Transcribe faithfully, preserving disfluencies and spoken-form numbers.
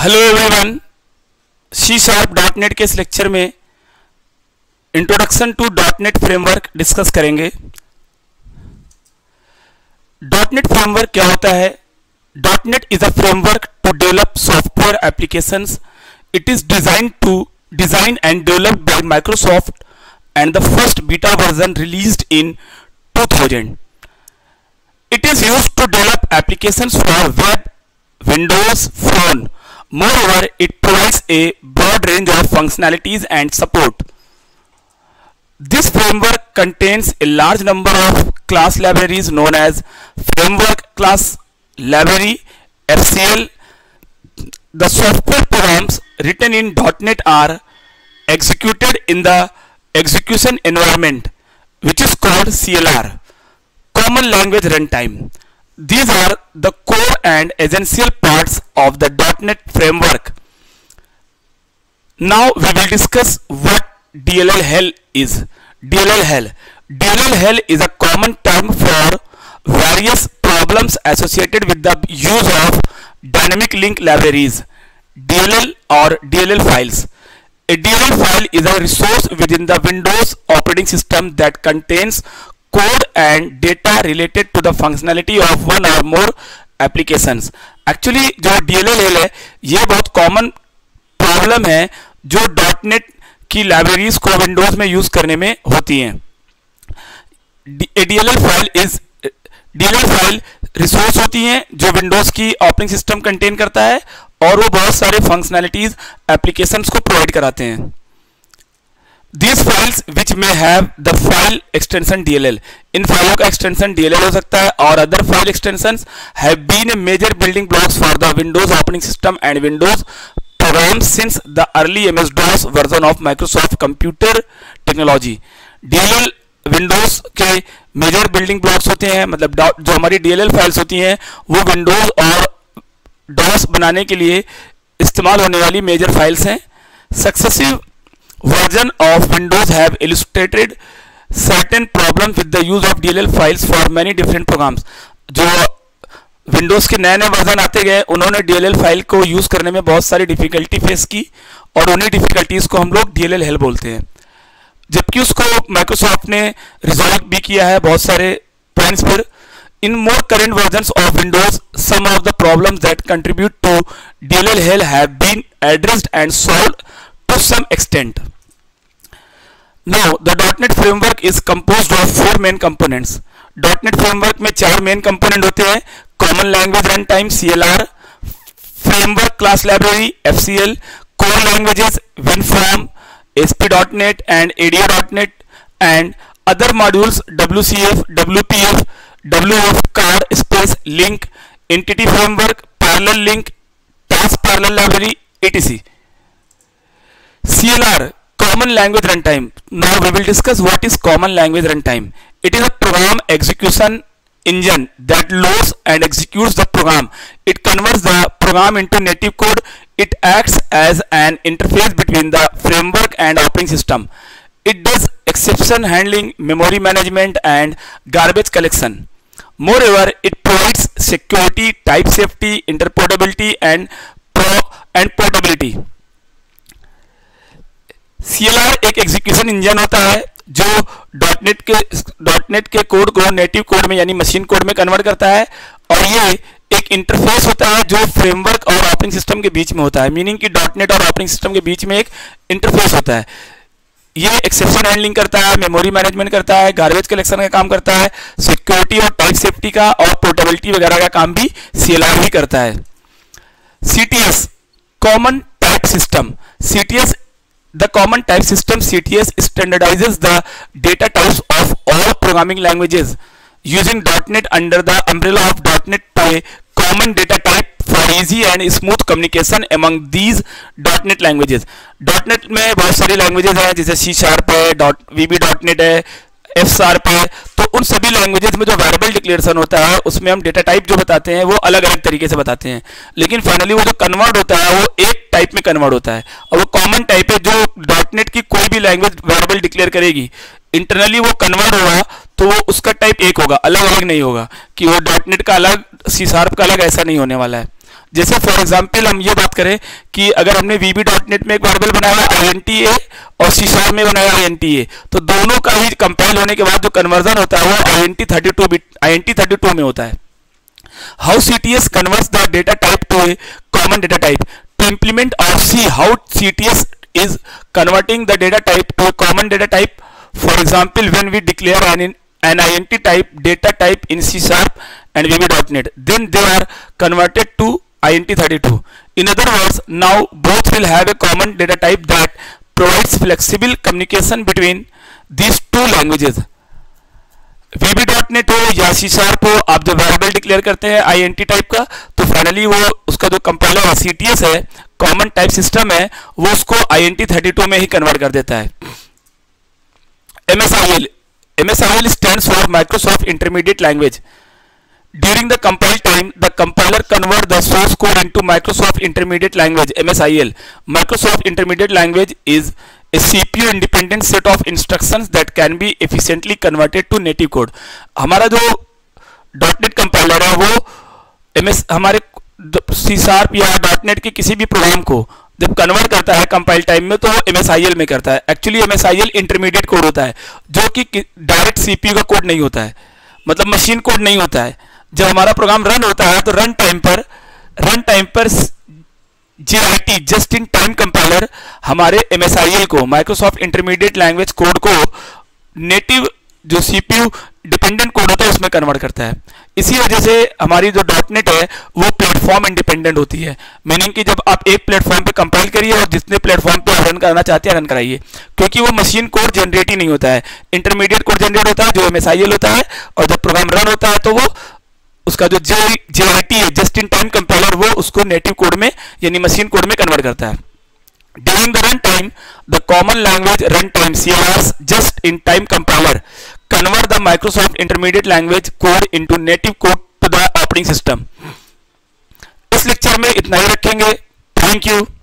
Hello everyone, C sharp dot net के इस lecture में introduction to dot net framework discuss करेंगे। Dot net framework क्या होता है? Dot net is a framework to develop software applications. It is design to design and develop by Microsoft and the first beta version released in two thousand. It is used to develop applications for web, Windows Phone. Moreover, it provides a broad range of functionalities and support. This framework contains a large number of class libraries known as Framework Class Library (F C L). The software programs written in dot net are executed in the execution environment, which is called C L R. Common language runtime. These are the core and essential parts of the dot net framework. Now we will discuss what D L L hell is. D L L hell. D L L hell is a common term for various problems associated with the use of dynamic link libraries, D L L or D L L files. A D L L file is a resource within the Windows operating system that contains code and data related to the functionality of one or more applications. Actually जो D L L है ये बहुत common problem है जो dot net की libraries को Windows में use करने में होती हैं। D L L file is D L L file resource होती हैं जो विंडोज की ऑपरेटिंग सिस्टम कंटेन करता है और वो बहुत सारे फंक्शनैलिटीज एप्लीकेशंस को प्रोवाइड कराते हैं। These files which may have the file extension D L L, इन फाइलों का एक्सटेंशन D L L हो सकता है और other file extensions have been a major building blocks for the Windows operating system and Windows programs since the early M S DOS version of Microsoft Computer Technology. D L L Windows के major building blocks होते हैं, मतलब जो हमारी D L L files होती हैं वो Windows और डॉस बनाने के लिए इस्तेमाल होने वाली मेजर फाइल्स हैं। Successive version of Windows have illustrated certain problems with the use of D L L files for many different programs. जो Windows के नए नए वर्जन आते गए उन्होंने D L L फाइल को यूज करने में बहुत सारी डिफिकल्टी फेस की और उन्हीं डिफिकल्टीज को हम लोग D L L हेल बोलते हैं, जबकि उसको माइक्रोसॉफ्ट ने रिजॉल्व भी किया है बहुत सारे पॉइंट्स पर। In more current versions of Windows, some of the problems that contribute to D L L hell have been addressed and solved to some extent. Now, the dot net framework is composed of four main components. dot net framework में चार main component होते हैं: Common Language Runtime (C L R), Framework Class Library (F C L), Core Languages WinForm, A S P dot net and A D A dot net, and other modules W C F, W P F, W F card space link, Entity Framework, Parallel Link, Task Parallel Library, et cetera. C L R, Common Language Runtime. Now we will discuss what is Common Language Runtime. It is a program execution engine that loads and executes the program. It converts the program into native code. It acts as an interface between the framework and operating system. It does exception handling, memory management, and garbage collection. Moreover, it provides security, type safety, interoperability, and pro and portability. C L R एक execution engine होता है जो dot net के dot net के code को native code में यानी machine code में कन्वर्ट करता है और ये एक इंटरफेस होता है जो फ्रेमवर्क और ऑपरेटिंग सिस्टम के बीच में होता है, मीनिंग कि डॉट नेट और ऑपरेटिंग सिस्टम के बीच में एक इंटरफेस होता है। ये एक्सेप्शन हैंडलिंग करता है, मेमोरी मैनेजमेंट करता है, गार्बेज कलेक्शन का काम करता है, सिक्योरिटी और टाइप सेफ्टी का और पोर्टेबिलिटी वगैरह का काम भी C L R ही करता है। C T S, common type system. C T S The common type system C T S standardizes the data types of all programming languages using dot net under the umbrella of dot net to a common data type for easy and smooth communication among these dot net languages. dot net में बहुत सारी languages हैं जैसे C Sharp है, V B dot net है, F Sharp है, तो उन सभी लैंग्वेजेस में जो वेरिएबल डिक्लेरेशन होता है उसमें हम डेटा टाइप जो बताते हैं वो अलग अलग तरीके से बताते हैं, लेकिन फाइनली वो जो कन्वर्ट होता है वो एक टाइप में कन्वर्ट होता है और वो कॉमन टाइप है जो डॉट नेट की कोई भी लैंग्वेज वेरिएबल डिक्लेयर करेगी इंटरनली वो कन्वर्ट होगा तो वो उसका टाइप एक होगा, अलग अलग नहीं होगा कि वो डॉट नेट का अलग सी शार्प का अलग, ऐसा नहीं होने वाला है। जैसे फॉर एग्जांपल हम ये बात करें कि अगर हमने वी बी डॉट नेट में एक वेरिएबल बनाया आई एन टी ए और सी शार्प में बनाया आई एन टी ए, तो दोनों का ही कंपाइल होने के बाद जो कन्वर्जन होता है वो I N T thirty two bit I N T thirty two में होता है. How C T S converts the data type to a common data type. To implement और see how C T S is converting the data type to a common data type. For example, when we declare an, an I N T type data type in C sharp and V B dot net, then they are converted to I N T thirty-two. In other words, now both will have a common data type that provides flexible communication between these two languages. V B dot net हो या C sharp हो, आप जो variable declare करते हैं I N T type का, तो finally वो उसका जो कंपाइलर C T S है, कॉमन टाइप सिस्टम है, वो उसको I N T thirty two में ही कन्वर्ट कर देता है. M S I L M S I L stands for Microsoft Intermediate Language. During the compile time, the compiler convert the source code into Microsoft Intermediate Language M S I L. Microsoft Intermediate Language is a C P U independent set of instructions that can be efficiently converted to native code. हमारा जो .NET compiler है वो M S हमारे C Sharp या .NET के किसी भी programme को जब कन्वर्ट करता है कंपाइल टाइम में तो वो M S I L में करता है. Actually M S I L intermediate code होता है जो कि डायरेक्ट C P U का कोड नहीं होता है, मतलब मशीन कोड नहीं होता है. जब हमारा प्रोग्राम रन होता है तो रन टाइम पर रन टाइम पर J I T just in time compiler हमारे M S I L को माइक्रोसॉफ्ट इंटरमीडिएट लैंग्वेज कोड को नेटिव जो C P U dependent code होता है उसमें कन्वर्ट करता है. इसी वजह से हमारी जो .NET है वो प्लेटफॉर्म इंडिपेंडेंट होती है, मीनिंग कि जब आप एक प्लेटफॉर्म पे कंपाइल करिए और जितने प्लेटफॉर्म पे रन करना चाहते हैं रन कराइए, क्योंकि वो मशीन कोड जनरेट ही नहीं होता है, इंटरमीडिएट कोड जनरेट होता है जो M S I L होता है, और जब प्रोग्राम रन होता है तो वो उसका जो J I T है जस्ट इन टाइम कंपाइलर वो उसको नेटिव कोड में यानी मशीन कोड में कन्वर्ट करता है. During the runtime, the common language runtime C L Rs just in time compiler convert the Microsoft Intermediate Language code into native code to the operating system. इस lecture में इतना ही रखेंगे. Thank you.